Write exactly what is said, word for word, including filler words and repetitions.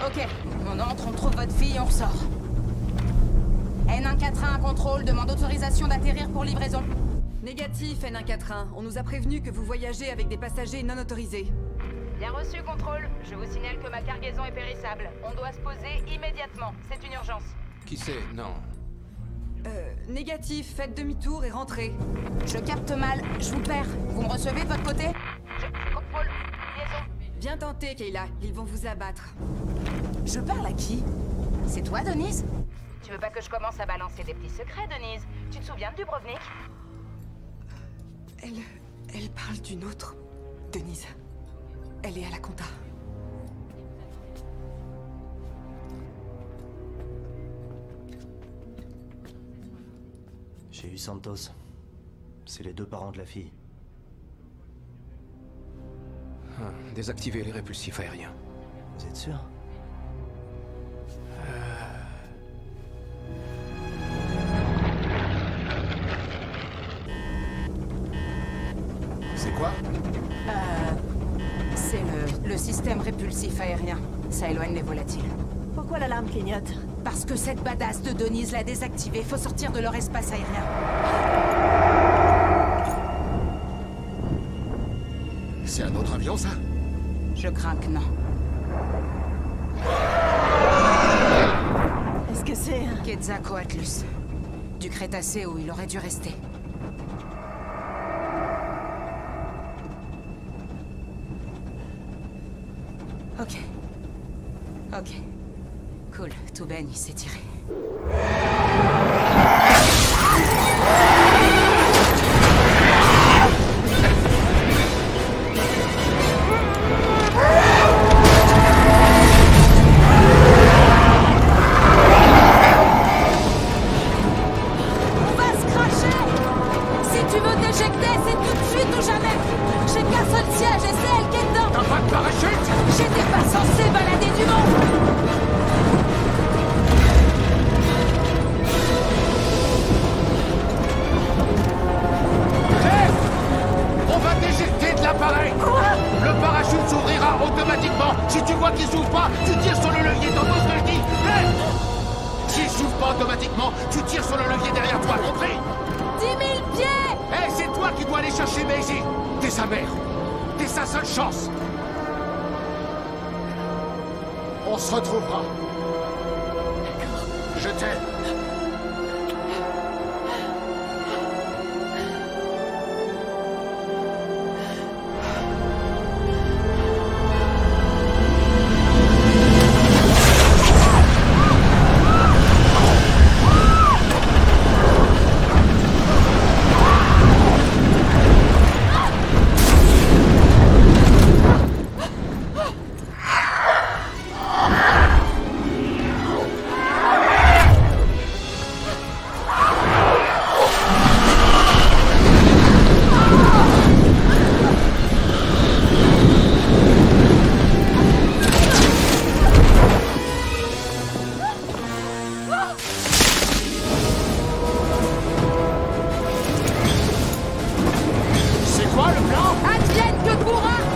Ok, on entre, on trouve votre fille, on ressort. N un quatre un, contrôle, demande autorisation d'atterrir pour livraison. Négatif, N un quatre un. On nous a prévenu que vous voyagez avec des passagers non autorisés. Bien reçu, contrôle. Je vous signale que ma cargaison est périssable. On doit se poser immédiatement. C'est une urgence. Qui c'est? Non. Euh, négatif, faites demi-tour et rentrez. Je capte mal, je vous perds. Vous me recevez de votre côté? Je, je contrôle. Liaison. Bien tenté, Kayla. Ils vont vous abattre. Je parle à qui? C'est toi, Denise? Tu veux pas que je commence à balancer des petits secrets, Denise? Tu te souviens de Dubrovnik? Elle... elle parle d'une autre. Denise. Elle est à la compta. J'ai eu Santos. C'est les deux parents de la fille. Ah, désactiver les répulsifs aériens. Vous êtes sûr? C'est quoi? Euh... C'est le, le système répulsif aérien. Ça éloigne les volatiles. Pourquoi l'alarme clignote? Parce que cette badass de Denise l'a désactivée. Faut sortir de leur espace aérien. C'est un autre avion, ça? Je crains que non. Est-ce que c'est... Quetzalcoatlus. Du Crétacé où il aurait dû rester. Ok. Ok. Cool. Tout Ben, il s'est tiré. On va se cracher! Si tu veux t'éjecter, c'est tout de suite ou jamais! J'ai qu'un seul siège et c'est elle qui est dedans! T'as pas de parachute? J'étais pas censé balader du monde! On va t'éjecter de l'appareil! Quoi? Le parachute s'ouvrira automatiquement. Si tu vois qu'il s'ouvre pas, tu tires sur le levier. T'entends ce que je dis? Hé! S'il s'ouvre pas automatiquement, tu tires sur le levier derrière toi, compris? Dix mille pieds! Hé, c'est toi qui dois aller chercher Maisie. T'es sa mère. T'es sa seule chance. On se retrouvera. Je t'aime. Advienne que pourra!